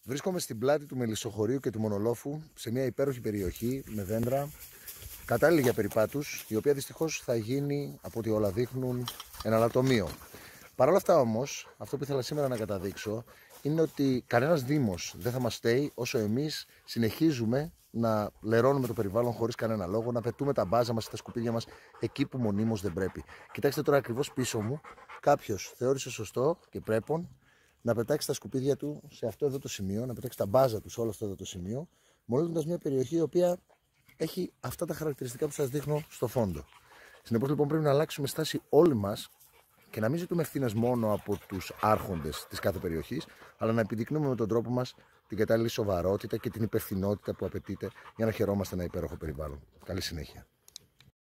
Βρίσκομαι στην πλάτη του Μελισσοχωρίου και του Μονολόφου, σε μια υπέροχη περιοχή με δέντρα, κατάλληλη για περιπάτους, η οποία δυστυχώς θα γίνει, από ό,τι όλα δείχνουν, ένα λατομείο. Παρ' όλα αυτά όμως, αυτό που ήθελα σήμερα να καταδείξω είναι ότι κανένας δήμος δεν θα μας στέει όσο εμείς συνεχίζουμε να λερώνουμε το περιβάλλον χωρίς κανένα λόγο, να πετούμε τα μπάζα μας και τα σκουπίδια μας εκεί που μονίμως δεν πρέπει. Κοιτάξτε τώρα ακριβώς πίσω μου, κάποιος θεώρησε σωστό και πρέπον να πετάξει τα σκουπίδια του σε αυτό εδώ το σημείο, να πετάξει τα μπάζα του σε όλο αυτό εδώ το σημείο, μολύνοντας μια περιοχή η οποία έχει αυτά τα χαρακτηριστικά που σας δείχνω στο φόντο. Συνεπώς λοιπόν πρέπει να αλλάξουμε στάση όλοι μας και να μην ζητούμε ευθύνες μόνο από τους άρχοντες της κάθε περιοχής, αλλά να επιδεικνύουμε με τον τρόπο μας την κατάλληλη σοβαρότητα και την υπευθυνότητα που απαιτείται για να χαιρόμαστε ένα υπέροχο περιβάλλον. Καλή συνέχεια.